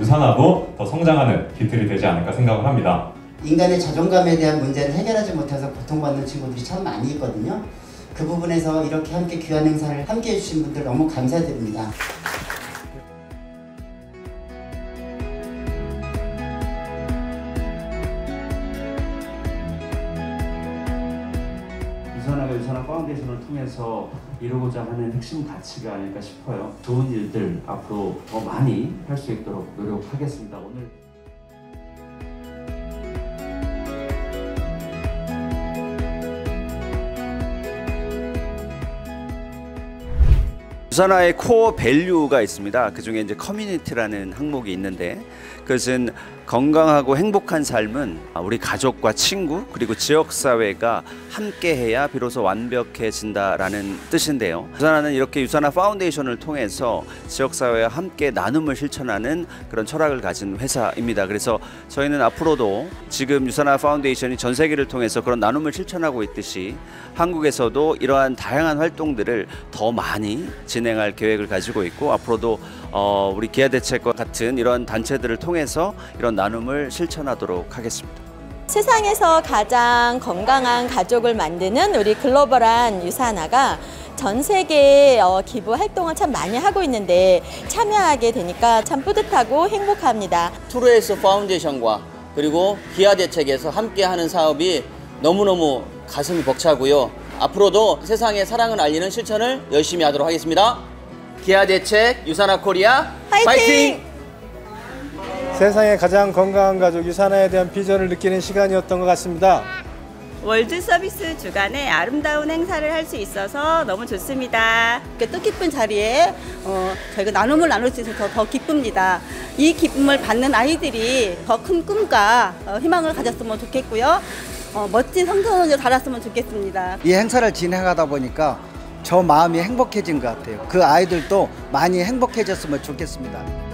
유산화도 더 성장하는 기틀이 되지 않을까 생각을 합니다. 인간의 자존감에 대한 문제를 해결하지 못해서 고통받는 친구들이 참 많이 있거든요. 그 부분에서 이렇게 함께 귀한 행사를 함께 해주신 분들 너무 감사드립니다. 유산화가 유산화 파운데이션을 통해서 이루고자 하는 핵심 가치가 아닐까 싶어요. 좋은 일들 앞으로 더 많이 할 수 있도록 노력하겠습니다. 오늘 유산화의 코어 밸류가 있습니다. 그 중에 이제 커뮤니티라는 항목이 있는데, 그것은 건강하고 행복한 삶은 우리 가족과 친구 그리고 지역사회가 함께해야 비로소 완벽해진다라는 뜻인데요. 유산화는 이렇게 유산화 파운데이션을 통해서 지역사회와 함께 나눔을 실천하는 그런 철학을 가진 회사입니다. 그래서 저희는 앞으로도 지금 유산화 파운데이션이 전 세계를 통해서 그런 나눔을 실천하고 있듯이 한국에서도 이러한 다양한 활동들을 더 많이 진행할 계획을 가지고 있고, 앞으로도 우리 기아대책과 같은 이런 단체들을 통해서 이런 나눔을 실천하도록 하겠습니다. 세상에서 가장 건강한 가족을 만드는 우리 글로벌한 유산화가 전 세계에 기부 활동을 참 많이 하고 있는데 참여하게 되니까 참 뿌듯하고 행복합니다. 트루에스 파운데이션과 그리고 기아대책에서 함께하는 사업이 너무너무 가슴이 벅차고요. 앞으로도 세상에 사랑을 알리는 실천을 열심히 하도록 하겠습니다. 기아대책 유산화 코리아 파이팅! 세상에 가장 건강한 가족 유산화에 대한 비전을 느끼는 시간이었던 것 같습니다. 월드 서비스 주간에 아름다운 행사를 할 수 있어서 너무 좋습니다. 이렇게 뜻깊은 자리에 저희가 나눔을 나눌 수 있어서 더 기쁩니다. 이 기쁨을 받는 아이들이 더 큰 꿈과 희망을 가졌으면 좋겠고요. 멋진 성선을 달았으면 좋겠습니다. 이 행사를 진행하다 보니까 저 마음이 행복해진 것 같아요. 그 아이들도 많이 행복해졌으면 좋겠습니다.